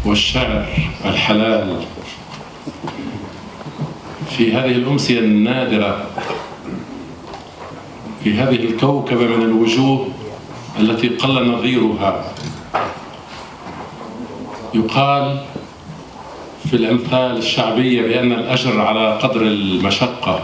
والشعر الحلال في هذه الأمسية النادرة في هذه الكوكبة من الوجوه التي قل نظيرها. يقال في الأمثال الشعبية بأن الأجر على قدر المشقة،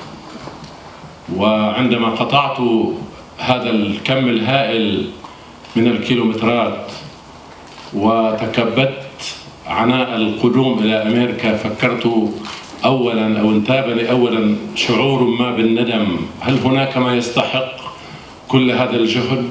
وعندما قطعت هذا الكم الهائل من الكيلومترات وتكبدت عناء القدوم إلى أمريكا فكرت أولا أو انتابني أولا شعور ما بالندم. هل هناك ما يستحق كل هذا الجهد؟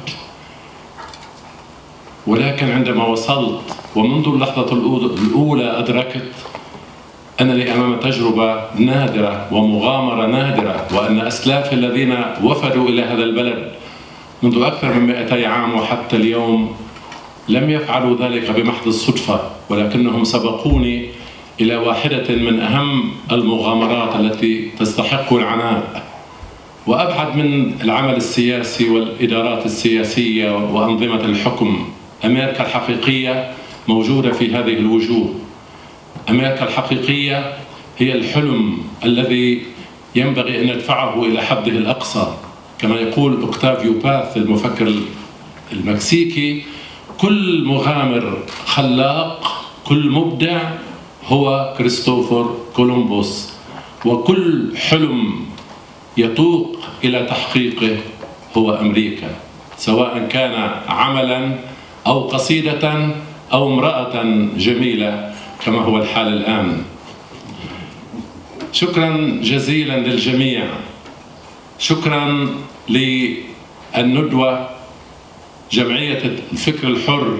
ولكن عندما وصلت ومنذ اللحظة الأولى أدركت أنني أمام تجربة نادرة ومغامرة نادرة، وأن أسلافي الذين وفدوا إلى هذا البلد منذ أكثر من 200 عام وحتى اليوم لم يفعلوا ذلك بمحض الصدفة، ولكنهم سبقوني إلى واحدة من أهم المغامرات التي تستحق العناء وأبعد من العمل السياسي والإدارات السياسية وأنظمة الحكم. أمريكا الحقيقية موجودة في هذه الوجوه. أمريكا الحقيقية هي الحلم الذي ينبغي أن ندفعه إلى حده الأقصى. كما يقول أوكتافيو باث المفكر المكسيكي: كل مغامر خلاق، كل مبدع هو كريستوفر كولومبوس، وكل حلم يتوق إلى تحقيقه هو أمريكا، سواء كان عملاً أو قصيدة أو امرأة جميلة كما هو الحال الآن. شكراً جزيلاً للجميع. شكراً للندوة جمعية الفكر الحر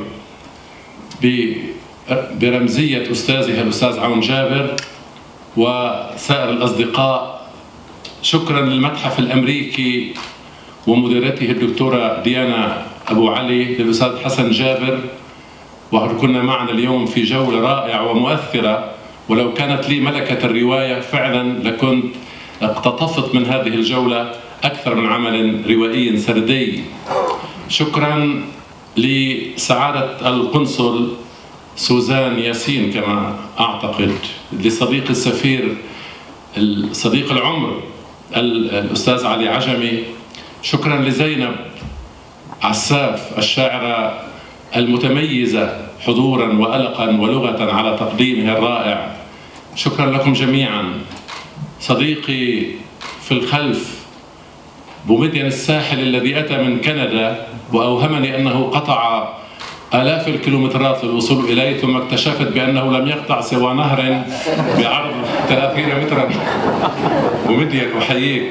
برمزية أستاذها الأستاذ عون جابر وسائر الأصدقاء. شكراً للمتحف الأمريكي ومديرته الدكتورة ديانا أبو علي، للأستاذ حسن جابر، وكنا معنا اليوم في جولة رائعة ومؤثرة، ولو كانت لي ملكة الرواية فعلاً لكنت اقتطفت من هذه الجولة أكثر من عمل روائي سردي. شكراً لسعادة القنصل سوزان ياسين كما أعتقد، لصديق السفير صديق العمر الأستاذ علي عجمي. شكراً لزينب عساف الشاعرة المتميزة حضوراً وألقاً ولغة على تقديمها الرائع. شكراً لكم جميعاً. صديقي في الخلف بومدين الساحل الذي أتى من كندا وأوهمني أنه قطع آلاف الكيلومترات للوصول إليه، ثم اكتشفت بأنه لم يقطع سوى نهر بعرض 30 متراً. بومدين أحييك.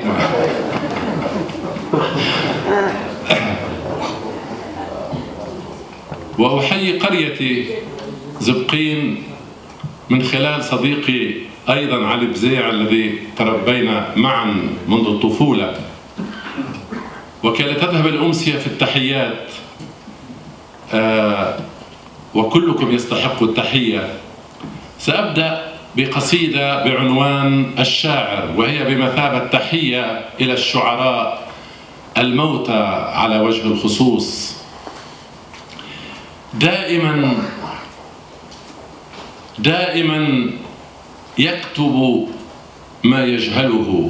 وأحيي قريتي زبقين من خلال صديقي أيضاً علي بزيع الذي تربينا معاً منذ الطفولة. وكي لا تذهب الأمسية في التحيات، وكلكم يستحق التحية، سأبدأ بقصيدة بعنوان الشاعر، وهي بمثابة تحية إلى الشعراء الموتى على وجه الخصوص. دائما يكتب ما يجهله،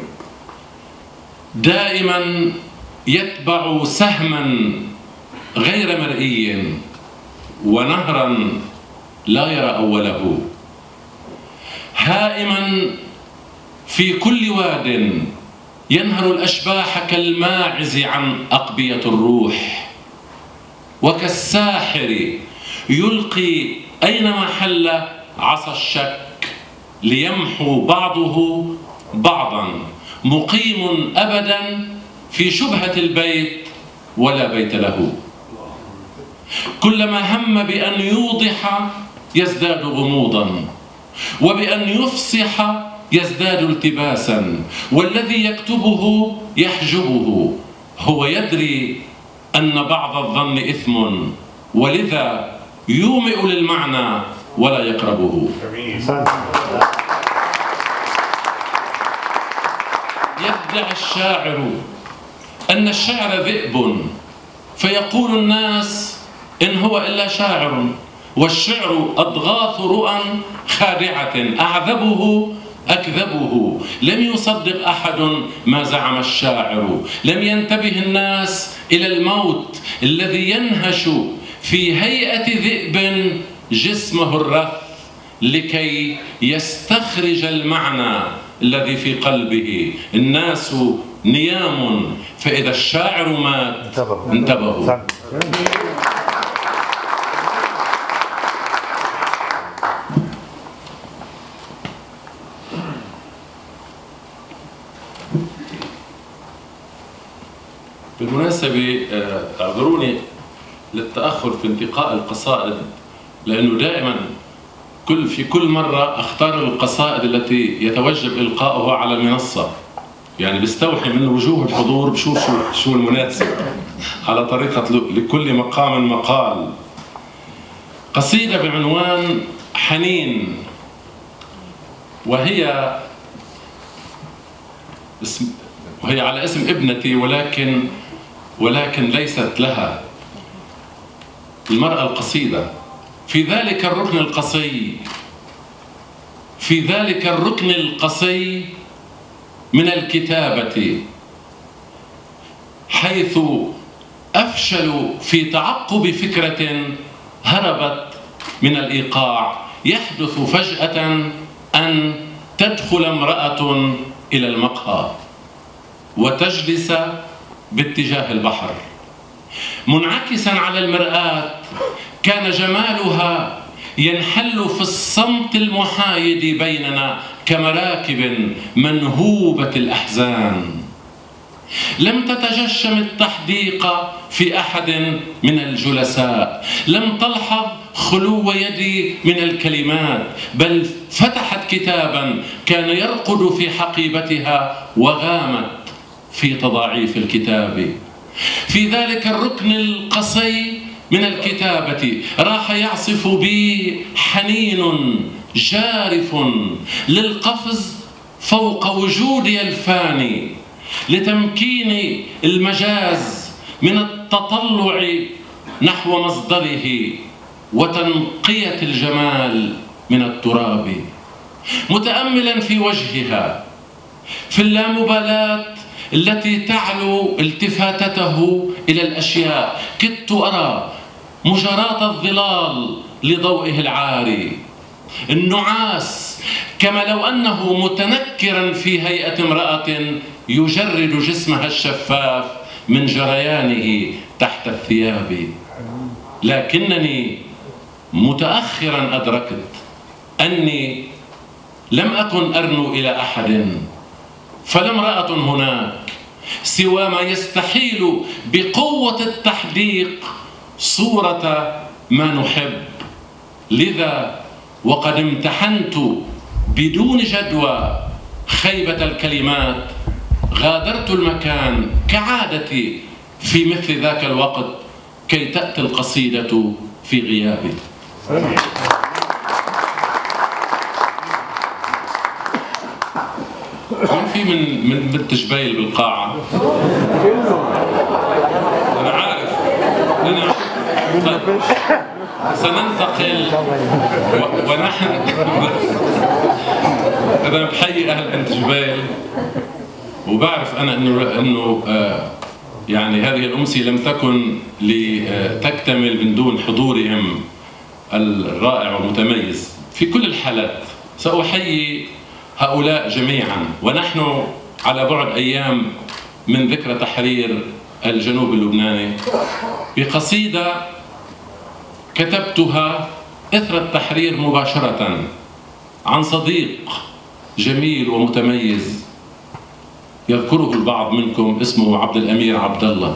دائما يتبع سهما غير مرئي ونهرا لا يرى أوله، هائما في كل واد ينهر الأشباح كالماعز عن أقبية الروح، وكالساحر يلقي أينما حل عصا الشك ليمحو بعضه بعضا، مقيم أبدا في شبهة البيت ولا بيت له. كلما هم بأن يوضح يزداد غموضا، وبأن يفصح يزداد التباسا، والذي يكتبه يحجبه. هو يدري أن بعض الظن إثم، ولذا يومئ للمعنى ولا يقربه. يدعي الشاعر أن الشعر ذئب، فيقول الناس إن هو إلا شاعر، والشعر أضغاث رؤى خادعة أعذبه أكذبه. لم يصدق أحد ما زعم الشاعر، لم ينتبه الناس إلى الموت الذي ينهش في هيئة ذئب جسمه الرث لكي يستخرج المعنى الذي في قلبه. الناس نيام، فإذا الشاعر مات انتبهوا. بالمناسبة اعذروني للتأخر في انتقاء القصائد، لأنه دائما في كل مرة أختار القصائد التي يتوجب إلقاؤها على المنصة، يعني بستوحي من وجوه الحضور بشوف شو المناسب على طريقة لكل مقام مقال. قصيدة بعنوان حنين، وهي على اسم ابنتي، ولكن ليست لها، المرأة القصيدة. في ذلك الركن القصي من الكتابة، حيث أفشل في تعقب فكرة هربت من الإيقاع، يحدث فجأة أن تدخل امرأة إلى المقهى وتجلس باتجاه البحر منعكسا على المرآة. كان جمالها ينحل في الصمت المحايد بيننا كمراكب منهوبة الأحزان. لم تتجشم التحديق في أحد من الجلساء، لم تلحظ خلو يدي من الكلمات، بل فتحت كتابا كان يرقد في حقيبتها وغامت في تضاعيف الكتاب. في ذلك الركن القصي من الكتابة راح يعصف بي حنين جارف للقفز فوق وجودي الفاني، لتمكين المجاز من التطلع نحو مصدره وتنقية الجمال من التراب، متأملا في وجهها، في اللامبالاة التي تعلو التفاتته إلى الأشياء. كدت أرى مجرات الظلال لضوئه العاري، النعاس كما لو أنه متنكرا في هيئة امرأة يجرد جسمها الشفاف من جريانه تحت الثياب. لكنني متأخرا أدركت أني لم أكن أرنو إلى أحد، فلا امرأة هناك سوى ما يستحيل بقوة التحديق صورة ما نحب. لذا وقد امتحنت بدون جدوى خيبة الكلمات، غادرت المكان كعادتي في مثل ذاك الوقت كي تأتي القصيدة في غيابي. في من بنت جبيل بالقاعة؟ أنا عارف. طيب سننتقل ونحن أنا بحيي أهل بنت جبيل، وبعرف أنا إنه يعني هذه الأمسية لم تكن لتكتمل من دون حضورهم الرائع والمتميز. في كل الحالات سأحيي هؤلاء جميعا، ونحن على بعد أيام من ذكرى تحرير الجنوب اللبناني، بقصيدة كتبتها إثر التحرير مباشرة عن صديق جميل ومتميز يذكره البعض منكم، اسمه عبد الأمير عبد الله.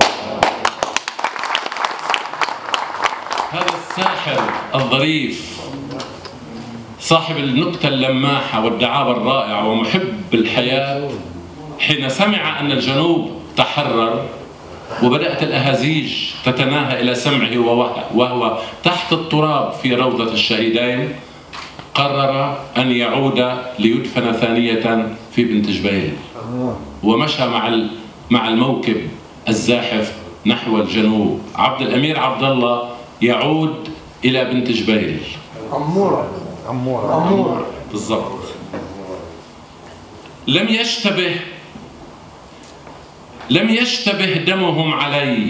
هذا الساحر الظريف صاحب النكتة اللماحة والدعابة الرائعة ومحب الحياة، حين سمع أن الجنوب تحرر وبدأت الأهازيج تتناهى إلى سمعه وهو تحت التراب في روضة الشهيدين، قرر أن يعود ليدفن ثانية في بنت جبيل، ومشى مع الموكب الزاحف نحو الجنوب. عبد الأمير عبد الله يعود إلى بنت جبيل. عمورة بالضبط. لم يشتبه دمهم علي،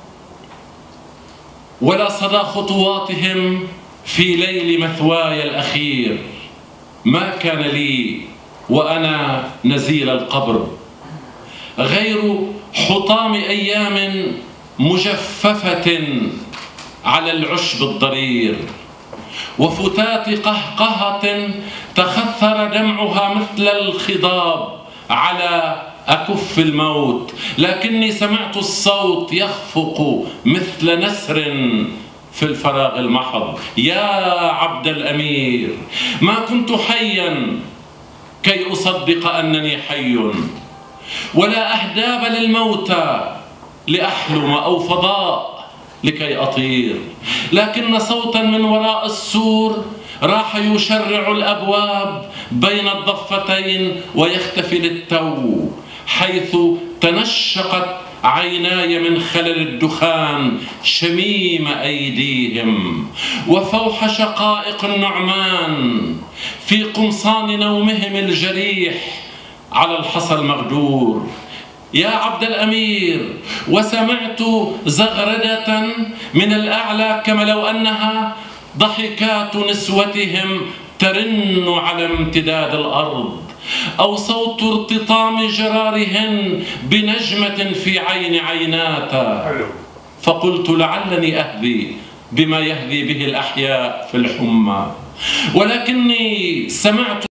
ولا صدى خطواتهم في ليل مثواي الأخير. ما كان لي وأنا نزيل القبر غير حطام أيام مجففة على العشب الضرير، وفتات قهقهة تخثر دمعها مثل الخضاب على أكف الموت، لكني سمعت الصوت يخفق مثل نسر في الفراغ المحض. يا عبد الأمير، ما كنت حيا كي أصدق أنني حي، ولا أهداب للموتى لأحلم أو فضاء لكي أطير، لكن صوتا من وراء السور راح يشرع الأبواب بين الضفتين ويختفي للتو، حيث تنشقت عيناي من خلل الدخان شميم أيديهم وفوح شقائق النعمان في قمصان نومهم الجريح على الحصى المغدور. يا عبد الأمير، وسمعت زغردة من الأعلى كما لو أنها ضحكات نسوتهم ترن على امتداد الأرض، أو صوت ارتطام جرارهن بنجمة في عين عيناتا. فقلت لعلني أهدي بما يهدي به الأحياء في الحمى، ولكني سمعت